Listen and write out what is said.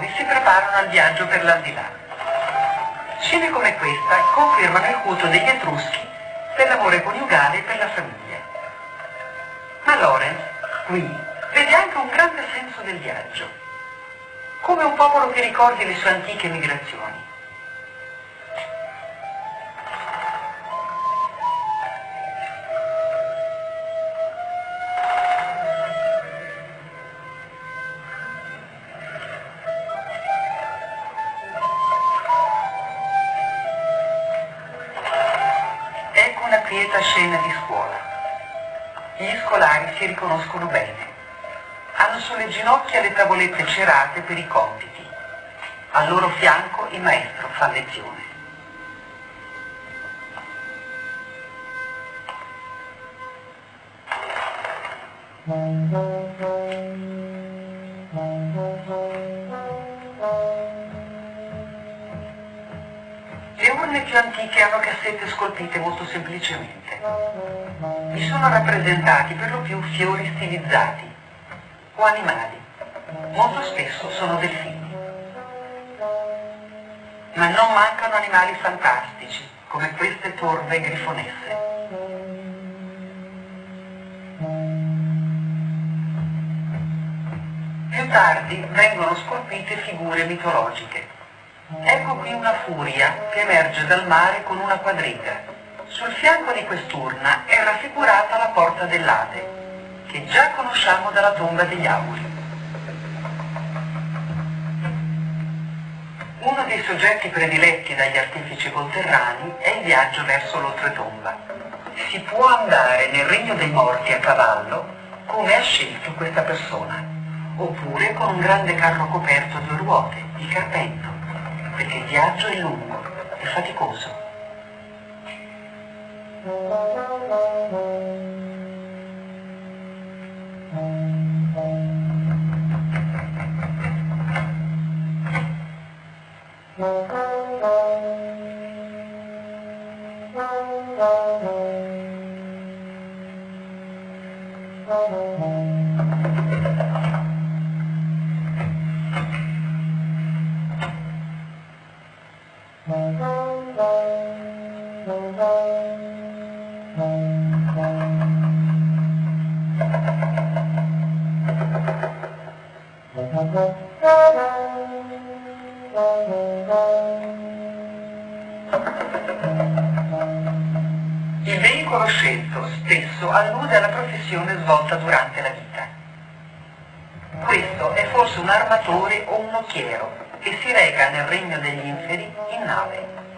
nuovi si preparano al viaggio per l'aldilà. Scene come questa confermano il culto degli Etruschi per l'amore coniugale e per la famiglia. Ma Lorenz, qui, vede anche un grande senso del viaggio, come un popolo che ricordi le sue antiche migrazioni. Ecco una quieta scena di scuola. Gli scolari si riconoscono bene. Hanno sulle ginocchia le tavolette cerate per i compiti. Al loro fianco il maestro fa lezione. Le urne più antiche hanno cassette scolpite molto semplicemente. Vi sono rappresentati per lo più fiori stilizzati o animali. Molto spesso sono delfini. Ma non mancano animali fantastici, come queste torve grifonesse. Più tardi vengono scolpite figure mitologiche. Ecco qui una furia che emerge dal mare con una quadriga. Sul fianco di quest'urna è raffigurata la porta dell'Ade, che già conosciamo dalla tomba degli Auguri. Uno dei soggetti prediletti dagli artefici volterrani è il viaggio verso l'oltretomba. Si può andare nel regno dei morti a cavallo, come ha scelto questa persona, oppure con un grande carro coperto a due ruote, il carpento, perché il viaggio è lungo e faticoso. Il veicolo scelto spesso allude alla professione svolta durante la vita. Questo è forse un armatore o un nocchiero che si reca nel regno degli inferi in nave.